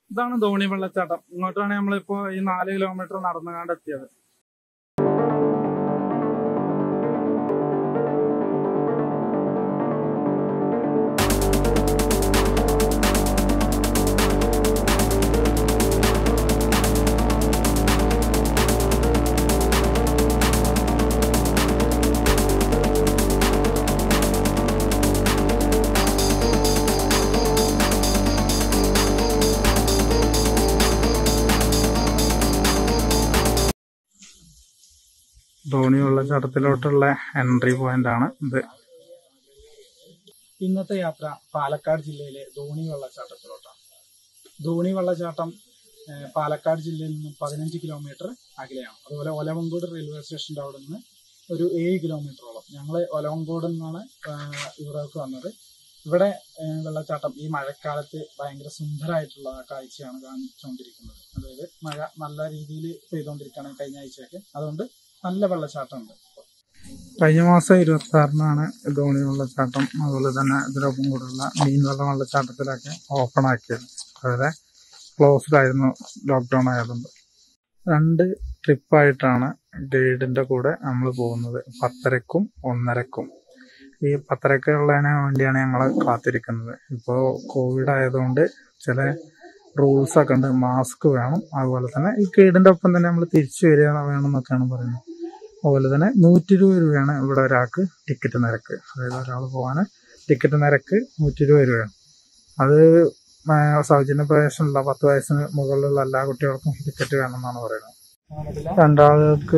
ഇതാണ് ധോണി വെള്ളച്ചാട്ടം. ഇങ്ങോട്ടാണ് നമ്മളിപ്പോ ഈ 4 കിലോമീറ്റർ നടന്നുകൊണ്ട് എത്തിയത്. ധോണി വെള്ളച്ചാട്ടത്തിലോട്ടുള്ള എൻട്രി പോയിന്റ് ആണ് ഇത്. ഇന്നത്തെ യാത്ര പാലക്കാട് ജില്ലയിലെ ധോണി വെള്ളച്ചാട്ടത്തിലോട്ടാണ്. ധോണി വെള്ളച്ചാട്ടം പാലക്കാട് ജില്ലയിൽ നിന്ന് 15 കിലോമീറ്റർ അകലെയാണ്. അതുപോലെ ഒലവങ്കോട് റെയിൽവേ സ്റ്റേഷൻ്റെ അവിടെ നിന്ന് ഒരു 7 കിലോമീറ്ററോളം. ഞങ്ങൾ ഒലവങ്കോട് നിന്നാണ് ഇവിടേക്ക് വന്നത്. ഇവിടെ വെള്ളച്ചാട്ടം ഈ മഴക്കാലത്ത് ഭയങ്കര സുന്ദരമായിട്ടുള്ള കാഴ്ചയാണ് കാണിച്ചുകൊണ്ടിരിക്കുന്നത്. അതായത് മഴ നല്ല രീതിയിൽ പെയ്തുകൊണ്ടിരിക്കുകയാണ് കഴിഞ്ഞ ആഴ്ചയൊക്കെ. അതുകൊണ്ട് നല്ല വെള്ളച്ചാട്ടമുണ്ട്. കഴിഞ്ഞ മാസം 26-നാണ് ധോണി വെള്ളച്ചാട്ടം അതുപോലെ തന്നെ ഇതിനൊപ്പം കൂടെയുള്ള മീൻവെള്ള വെള്ളച്ചാട്ടത്തിലൊക്കെ ഓപ്പൺ ആക്കിയത്. അതുപോലെ ക്ലോസ്ഡ് ആയിരുന്നു ലോക്ക്ഡൗൺ ആയതുകൊണ്ട്. 2 ട്രിപ്പായിട്ടാണ് ഗൈഡിന്റെ കൂടെ നമ്മൾ പോകുന്നത്. 10:30-ക്കും 1:30-ക്കും. ഈ 10:30-ക്കുള്ളതിന് വേണ്ടിയാണ് ഞങ്ങൾ കാത്തിരിക്കുന്നത്. ഇപ്പോൾ കോവിഡ് ആയതുകൊണ്ട് ചില റൂൾസ് ഒക്കെ ഉണ്ട്. മാസ്ക് വേണം. അതുപോലെ തന്നെ ഈ ഗൈഡിന്റെ ഒപ്പം തന്നെ നമ്മൾ തിരിച്ചു വരിക വേണമെന്നൊക്കെയാണ് പറയുന്നത്. അതുപോലെ തന്നെ 120 രൂപയാണ് ഇവിടെ ഒരാൾക്ക് ടിക്കറ്റ് നിരക്ക്. അതായത് ഒരാൾ പോകാൻ ടിക്കറ്റ് നിരക്ക് 120 രൂപയാണ്. അത് സൗജന്യ പ്രവേശനമുള്ള 10 വയസ്സിന് മുകളിലുള്ള എല്ലാ കുട്ടികൾക്കും ടിക്കറ്റ് വേണമെന്നാണ് പറയുന്നത്. 2 ആളുകൾക്ക്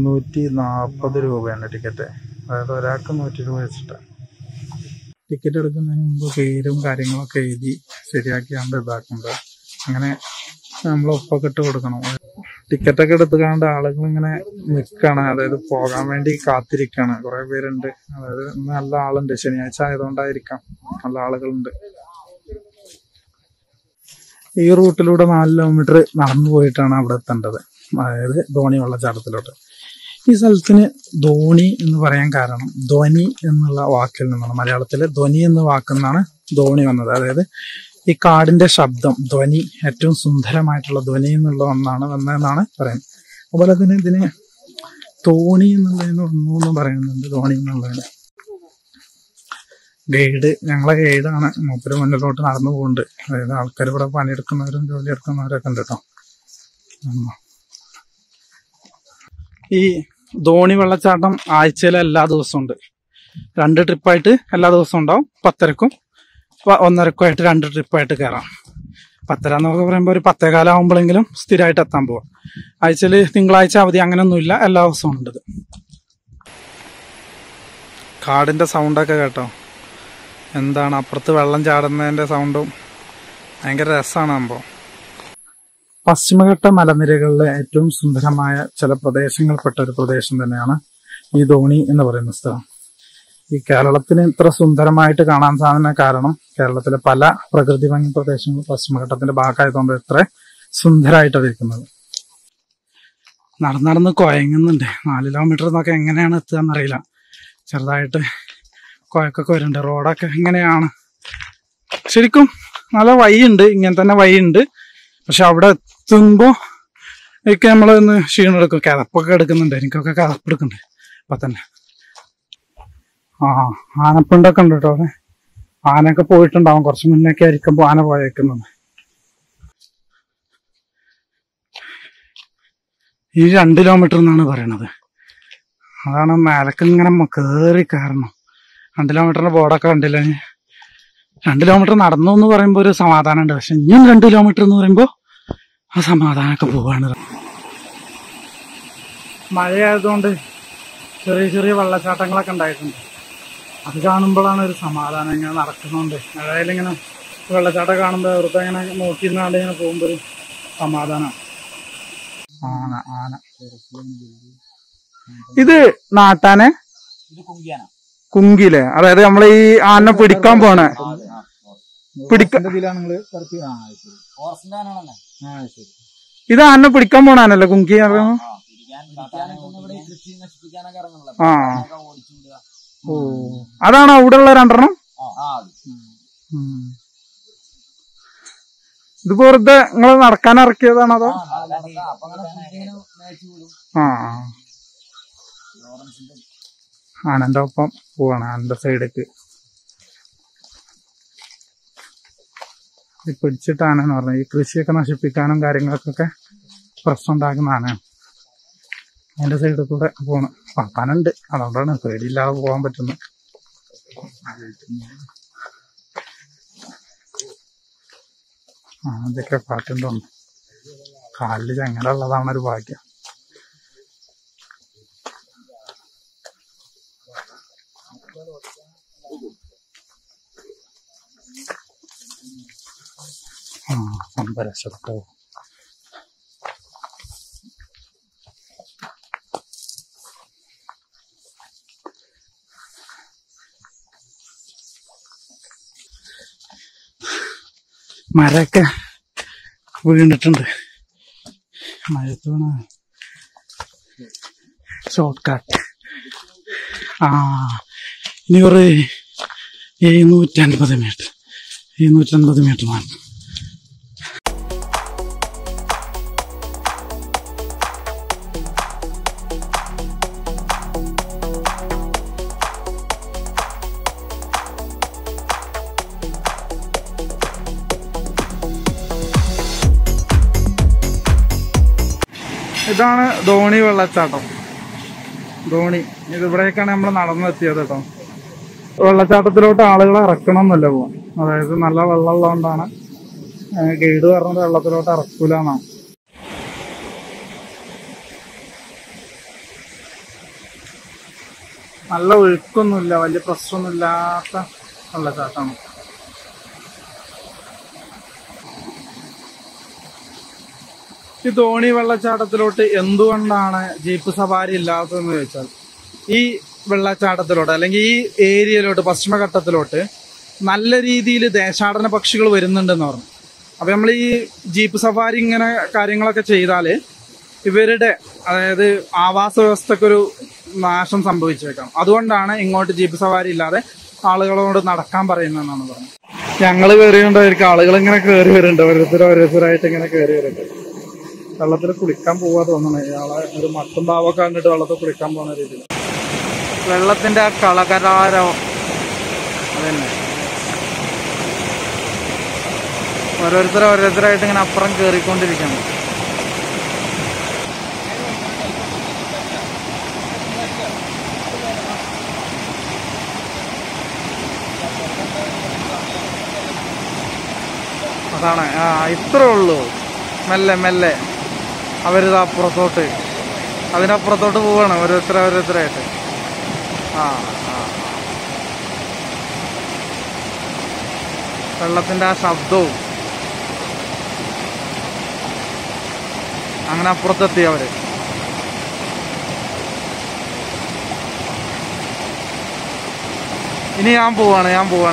240 രൂപയാണ് ടിക്കറ്റ്. അതായത് ഒരാൾക്ക് 100 രൂപ വെച്ചിട്ട്. ടിക്കറ്റ് എടുക്കുന്നതിന് മുമ്പ് പേരും കാര്യങ്ങളൊക്കെ എഴുതി ശരിയാക്കിയാണ്ട് ഇതാക്കുന്നത്. അങ്ങനെ നമ്മൾ ഒപ്പൊക്കെ ഇട്ട് കൊടുക്കണം. ടിക്കറ്റൊക്കെ എടുത്തുകൊണ്ട് ആളുകൾ ഇങ്ങനെ നിൽക്കണം. അതായത് പോകാൻ വേണ്ടി കാത്തിരിക്കാണ്. കുറെ പേരുണ്ട്. അതായത് നല്ല ആളുണ്ട്. ശനിയാഴ്ച ആയതുകൊണ്ടായിരിക്കാം നല്ല ആളുകളുണ്ട്. ഈ റൂട്ടിലൂടെ 4 കിലോമീറ്റർ നടന്നു പോയിട്ടാണ് അവിടെ എത്തേണ്ടത്. അതായത് ധോണി വെള്ളച്ചാട്ടത്തിലോട്ട്. ഈ സ്ഥലത്തിന് ധോണി എന്ന് പറയാൻ കാരണം ധ്വനി എന്നുള്ള വാക്കിൽ നിന്നാണ്. മലയാളത്തിലെ ധ്വനി എന്ന വാക്കിൽ നിന്നാണ് ധോണി വന്നത്. അതായത് ഈ കാടിന്റെ ശബ്ദം, ധ്വനി, ഏറ്റവും സുന്ദരമായിട്ടുള്ള ധ്വനി എന്നുള്ള ഒന്നാണ് വന്നതെന്നാണ് പറയുന്നത്. അതുപോലെ തന്നെ ഇതിന് തോണി എന്നുള്ളതിന് ഒന്നും പറയുന്നുണ്ട്. ധോണി എന്നുള്ളതിന് ഞങ്ങളെ ഗൈഡാണ്. മൂപ്പര് മുന്നിലോട്ട് നടന്നു പോകുന്നുണ്ട്. അതായത് ആൾക്കാർ ഇവിടെ പണിയെടുക്കുന്നവരും ജോലി എടുക്കുന്നവരൊക്കെ ഉണ്ട് കേട്ടോ. ഈ ധോണി വെള്ളച്ചാട്ടം ആഴ്ചയിലെ എല്ലാ ദിവസവും ഉണ്ട്. 2 ട്രിപ്പായിട്ട് എല്ലാ ദിവസവും ഉണ്ടാവും. 10:30-ക്കും 1:30-ക്കും 2 ട്രിപ്പായിട്ട് കയറാം. 10:30 എന്നൊക്കെ പറയുമ്പോൾ ഒരു 10:15 ആകുമ്പോഴെങ്കിലും സ്ഥിരമായിട്ട് എത്താൻ പോവാം. ആഴ്ചയിൽ തിങ്കളാഴ്ച അവധി അങ്ങനെയൊന്നുമില്ല. എല്ലാ ദിവസവും ഉണ്ട്. കാടിന്റെ സൗണ്ടൊക്കെ കേട്ടോ. എന്താണ് അപ്പുറത്ത് വെള്ളം ചാടുന്നതിന്റെ സൗണ്ടും ഭയങ്കര രസമാണ് സംഭവം. പശ്ചിമഘട്ട മലനിരകളിലെ ഏറ്റവും സുന്ദരമായ ചില പ്രദേശങ്ങൾപ്പെട്ട ഒരു പ്രദേശം തന്നെയാണ് ഈ ധോണി എന്ന് പറയുന്ന സ്ഥലം. ഈ കേരളത്തിന് ഇത്ര സുന്ദരമായിട്ട് കാണാൻ സാധിക്കുന്ന കാരണം കേരളത്തിലെ പല പ്രകൃതി ഭംഗി പ്രദേശങ്ങളും പശ്ചിമഘട്ടത്തിന്റെ ഭാഗമായതുകൊണ്ട് ഇത്ര സുന്ദരമായിട്ടാണ് ഇരിക്കുന്നത്. നടന്ന് കുഴങ്ങുന്നുണ്ട്. 4 കിലോമീറ്റർ എന്നൊക്കെ എങ്ങനെയാണ് എത്തുക എന്നറിയില്ല. ചെറുതായിട്ട് കുഴക്കൊക്കെ വരുന്നുണ്ട്. റോഡൊക്കെ എങ്ങനെയാണ് ശരിക്കും നല്ല വഴിയുണ്ട്. ഇങ്ങനെ തന്നെ വഴിയുണ്ട്. പക്ഷെ അവിടെ എത്തുമ്പോ ഒക്കെ നമ്മളൊന്ന് ക്ഷീണം എടുക്കും. കിതപ്പൊക്കെ എടുക്കുന്നുണ്ട്. എനിക്കൊക്കെ കിതപ്പെടുക്കുന്നുണ്ട് അപ്പൊ തന്നെ. ആനപ്പിണ്ടൊക്കെ ഉണ്ട് കേട്ടോ. അവിടെ ആനയൊക്കെ പോയിട്ടുണ്ടാവും. കുറച്ച് മുന്നൊക്കെ ആയിരിക്കുമ്പോ ആന പോയേക്കുന്നത്. ഈ 2 കിലോമീറ്റർ എന്നാണ് പറയണത്. അതാണ് മേലക്ക് ഇങ്ങനെ കേറി കയറണം. 2 കിലോമീറ്ററിന്റെ ബോർഡൊക്കെ കണ്ടില്ല. 2 കിലോമീറ്റർ നടന്നു എന്ന് പറയുമ്പോ ഒരു സമാധാനം ഉണ്ട്. പക്ഷെ ഇനിയും 2 കിലോമീറ്റർ എന്ന് പറയുമ്പോ ആ സമാധാനമൊക്കെ പോവാണ്. മഴയായതുകൊണ്ട് ചെറിയ ചെറിയ വെള്ളച്ചാട്ടങ്ങളൊക്കെ ഉണ്ടായിട്ടുണ്ട്. അത് കാണുമ്പോഴാണ് ഒരു സമാധാനം. ഇങ്ങനെ നടക്കുന്നുണ്ട് മഴയിലിങ്ങനെ വെള്ളച്ചാട്ടം കാണുമ്പോൾ വെറുതെ ഇങ്ങനെ നോക്കിയിരുന്നാണ്ട് ഇങ്ങനെ പോകുമ്പോ ഒരു സമാധാനമാണ്. ആന ഇത് നാട്ടാനെ കുങ്കിലെ, അതായത് നമ്മള് ഈ ആന പിടിക്കാൻ പോണേ ഇത് ആന പിടിക്കാൻ പോണാനല്ലേ കുങ്കി? ഓ, അതാണോ അവിടെ ഉള്ള 2 എണ്ണം? ഇത് വെറുതെ നിങ്ങൾ നടക്കാൻ ഇറക്കിയതാണോ അതോ? ആ ആനന്റെ ഒപ്പം പോവാണ്, ആനന്റെ സൈഡേക്ക് പിടിച്ചിട്ടാണെന്ന് പറഞ്ഞത്. ഈ കൃഷിയൊക്കെ നശിപ്പിക്കാനും കാര്യങ്ങൾക്കൊക്കെ പ്രശ്നം ഉണ്ടാക്കുന്ന ആനയാണ്. അതിന്റെ സൈഡിൽ കൂടെ പോണ്. പാപ്പാനുണ്ട്, അതുകൊണ്ടാണ് പേടിയില്ലാതെ പോകാൻ പറ്റുന്നത്. ഇതൊക്കെ കാറ്റുണ്ടോ, കാലില് ചങ്ങല ഉള്ളതാണ് ഒരു ഭാഗ്യം. അമ്പലശത്തോ മരൊക്കെ വീണിട്ടുണ്ട്. മരത്ത് വീണ ഷോർട്ട് കട്ട്. ഇനി ഒരു 750 മീറ്റർ 750 മീറ്റർ ആണ്. ഇതാണ് ധോണി വെള്ളച്ചാട്ടം. ധോണി ഇതിവിടേക്കാണ് നമ്മൾ നടന്നെത്തിയത് കേട്ടോ. വെള്ളച്ചാട്ടത്തിലോട്ട് ആളുകളെ ഇറക്കണമെന്നല്ല പോവാൻ, അതായത് നല്ല വെള്ളമുള്ളതുകൊണ്ടാണ് ഗൈഡ് പറഞ്ഞത് വെള്ളത്തിലോട്ട് ഇറക്കൂല എന്നാണ്. നല്ല ഒഴുക്കൊന്നുമില്ല, വലിയ പ്രശ്നമൊന്നുമില്ലാത്ത വെള്ളച്ചാട്ടമാണ്. ഈ ധോണി വെള്ളച്ചാട്ടത്തിലോട്ട് എന്തുകൊണ്ടാണ് ജീപ്പ് സവാരി ഇല്ലാത്തതെന്ന് ചോദിച്ചാൽ, ഈ വെള്ളച്ചാട്ടത്തിലോട്ട് അല്ലെങ്കിൽ ഈ ഏരിയയിലോട്ട് പശ്ചിമഘട്ടത്തിലോട്ട് നല്ല രീതിയിൽ ദേശാടന പക്ഷികൾ വരുന്നുണ്ടെന്ന് പറഞ്ഞു. അപ്പൊ നമ്മൾ ഈ ജീപ്പ് സവാരി ഇങ്ങനെ കാര്യങ്ങളൊക്കെ ചെയ്താല് ഇവരുടെ അതായത് ആവാസ വ്യവസ്ഥക്കൊരു നാശം സംഭവിച്ചേക്കാം. അതുകൊണ്ടാണ് ഇങ്ങോട്ട് ജീപ്പ് സവാരി ഇല്ലാതെ ആളുകളോട് നടക്കാൻ പറയുന്നതെന്നാണ് പറഞ്ഞത്. ഞങ്ങള് കയറിയുണ്ടായിരിക്കും, ആളുകൾ ഇങ്ങനെ കയറി വരുന്നുണ്ട്, ഓരോരുത്തരായിട്ട് ഇങ്ങനെ കയറി വരുന്നുണ്ട്. വെള്ളത്തിൽ കുളിക്കാൻ പോവാ തോന്നണേ. ഇയാളെ ഒരു മട്ടും പാവൊക്കെ കണ്ടിട്ട് വെള്ളത്തിൽ കുളിക്കാൻ പോകുന്ന രീതിയിൽ വെള്ളത്തിന്റെ ആ കളകരാരോ അതന്നെ. ഓരോരുത്തരായിട്ട് ഇങ്ങനെ അപ്പുറം കയറിക്കൊണ്ടിരിക്കണം. അതാണ് ഇത്രേ ഉള്ളൂ. മെല്ലെ മെല്ലെ അവരിത് അപ്പുറത്തോട്ട് അതിനപ്പുറത്തോട്ട് പോവാണ് ഓരോരുത്തരായിട്ട്. വെള്ളത്തിന്റെ ആ ശബ്ദവും അങ്ങനെ അപ്പുറത്തെത്തി അവര്. ഇനി ഞാൻ പോവാണ്.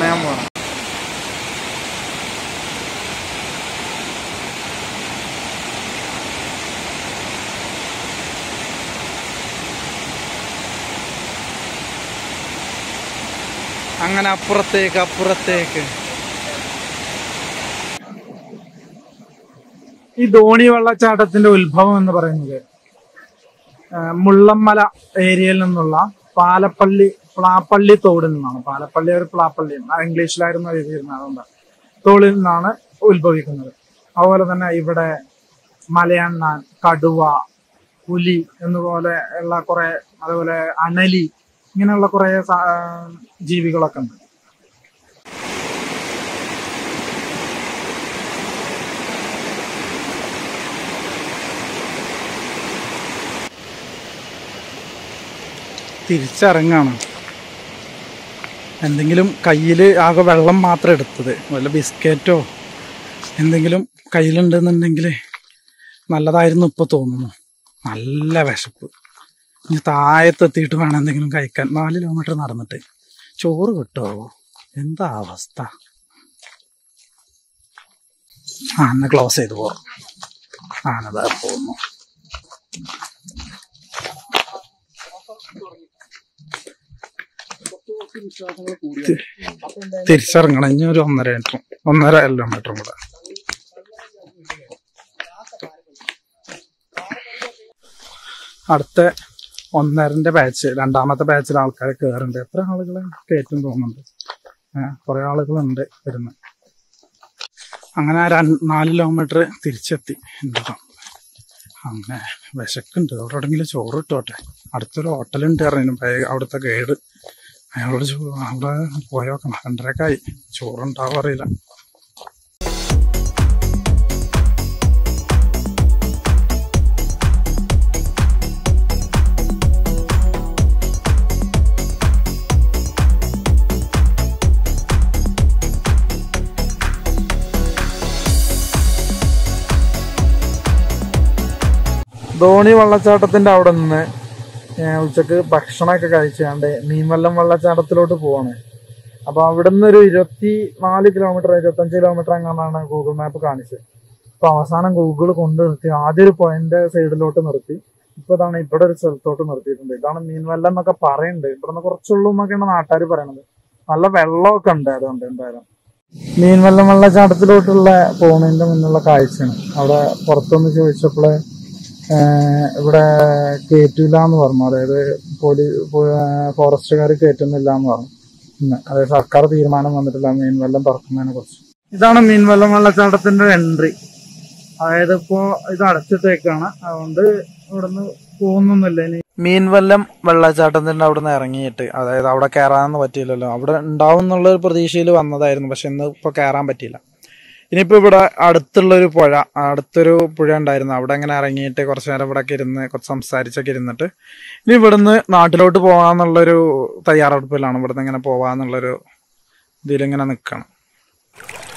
അങ്ങനെ അപ്പുറത്തേക്ക് ഈ ധോണി വെള്ളച്ചാട്ടത്തിന്റെ ഉത്ഭവം എന്ന് പറയുന്നത് മുള്ളമ്മല ഏരിയയിൽ നിന്നുള്ള പ്ലാപ്പള്ളി തോടിൽ നിന്നാണ്. പാലപ്പള്ളി ഒരു പ്ലാപ്പള്ളി ഇംഗ്ലീഷിലായിരുന്നു എഴുതിയിരുന്നത്, അതുകൊണ്ടാണ് തോടിൽ നിന്നാണ് ഉത്ഭവിക്കുന്നത്. അതുപോലെ തന്നെ ഇവിടെ മലയണ്ണാൻ, കടുവ, പുലി എന്നുപോലെ ഉള്ള കുറെ, അതുപോലെ അണലി, ഇങ്ങനെയുള്ള കുറെ ജീവികളൊക്കെ ഉണ്ട്. തിരിച്ചിറങ്ങാണ്. എന്തെങ്കിലും കയ്യിൽ ആകെ വെള്ളം മാത്രം എടുത്തത്, വല്ല ബിസ്ക്കറ്റോ എന്തെങ്കിലും കയ്യിലുണ്ടെന്നുണ്ടെങ്കിൽ നല്ലതായിരുന്നു ഇപ്പൊ തോന്നുന്നു. നല്ല വിശപ്പ്. ഇനി താഴത്തെത്തിയിട്ട് വേണം എന്തെങ്കിലും കഴിക്കാൻ. 4 കിലോമീറ്റർ നടന്നിട്ട് ചോറ് കിട്ടുമോ? എന്താ അവസ്ഥ? എന്നാ ക്ലോസ് ചെയ്ത് പോകാം. ആനതാ പോകുന്നു. തിരിച്ചിറങ്ങണം. ഇനി ഒരു 1.5 കിലോമീറ്ററും കൂടെ. അടുത്ത 1.5 ബാച്ച്, രണ്ടാമത്തെ ബാച്ചിൽ ആൾക്കാർ കയറുന്നുണ്ട്. എത്ര ആളുകളെ കയറ്റും തോന്നുന്നുണ്ട്. കുറെ ആളുകളുണ്ട് വരുന്നത്. അങ്ങനെ 4 കിലോമീറ്റർ തിരിച്ചെത്തി. എന്താ അങ്ങനെ വിശക്കുണ്ട്. അവിടെ എവിടെയെങ്കിലും ചോറ് ഇട്ടോട്ടെ. അടുത്തൊരു ഹോട്ടലുണ്ട് പറഞ്ഞു അവിടുത്തെ ഗൈഡ്. അയാളോട് അവിടെ പോയോക്കണം. 2:30 ചോറുണ്ടാവും അറിയില്ല. ധോണി വെള്ളച്ചാട്ടത്തിന്റെ അവിടെ നിന്ന് ഉച്ചക്ക് ഭക്ഷണമൊക്കെ കഴിച്ചാണ്ട് മീൻവല്ലം വെള്ളച്ചാട്ടത്തിലോട്ട് പോവാണ്. അപ്പൊ അവിടെ നിന്ന് ഒരു 24 കിലോമീറ്റർ 25 കിലോമീറ്റർ എങ്ങാണ്ടാണ് ഗൂഗിൾ മാപ്പ് കാണിച്ചത്. അപ്പൊ അവസാനം ഗൂഗിൾ കൊണ്ട് നിർത്തി. ആദ്യം ഒരു പോയിന്റ് സൈഡിലോട്ട് നിർത്തി. ഇപ്പൊ ഇതാണ് ഇവിടെ ഒരു സ്ഥലത്തോട്ട് നിർത്തിയിട്ടുണ്ട്. ഇതാണ് മീൻവല്ലം എന്നൊക്കെ പറയുന്നുണ്ട്. ഇവിടെ നിന്ന് കുറച്ചുള്ളൂ എന്നൊക്കെയാണ് നാട്ടുകാർ പറയണത്. നല്ല വെള്ളമൊക്കെ ഉണ്ട്. അതുകൊണ്ട് എന്തായാലും മീൻവല്ലം വെള്ളച്ചാട്ടത്തിലോട്ടുള്ള പോകുന്നതിന്റെ മുന്നുള്ള കാഴ്ചയാണ്. അവിടെ പുറത്തൊന്ന് ചോദിച്ചപ്പോള് ഇവിടെ കയറ്റില്ല എന്ന് പറഞ്ഞു. അതായത് ഫോറസ്റ്റുകാർ കയറ്റുന്നില്ല എന്ന് പറഞ്ഞു. അതായത് സർക്കാർ തീരുമാനം വന്നിട്ടില്ല മീൻവല്ലം തുറക്കുന്നതിനെ കുറിച്ച്. ഇതാണ് മീൻവല്ലം വെള്ളച്ചാട്ടത്തിന്റെ എൻട്രി. അതായത് ഇപ്പോ ഇത് അടച്ചിട്ടേക്കാണ്. അതുകൊണ്ട് ഇവിടുന്ന് പോകുന്നൊന്നുമില്ല. ഇനി മീൻവല്ലം വെള്ളച്ചാട്ടത്തിന്റെ അവിടെ നിന്ന് ഇറങ്ങിയിട്ട്, അതായത് അവിടെ കയറാനൊന്നും പറ്റിയില്ലല്ലോ. അവിടെ ഉണ്ടാവും എന്നുള്ള ഒരു പ്രതീക്ഷയിൽ വന്നതായിരുന്നു. പക്ഷെ ഇന്ന് ഇപ്പൊ കയറാൻ പറ്റിയില്ല. ഇനിയിപ്പോൾ ഇവിടെ അടുത്തൊരു പുഴ ഉണ്ടായിരുന്നു. അവിടെ ഇങ്ങനെ ഇറങ്ങിയിട്ട് കുറച്ച് നേരം ഇവിടെ ഒക്കെ ഇരുന്ന് കുറച്ച് സംസാരിച്ചൊക്കെ ഇരുന്നിട്ട് ഇനി ഇവിടുന്ന് നാട്ടിലോട്ട് പോകാന്നുള്ളൊരു തയ്യാറെടുപ്പിലാണ്. ഇവിടുന്ന് ഇങ്ങനെ പോകാന്നുള്ളൊരു ഇതിലിങ്ങനെ നിൽക്കണം.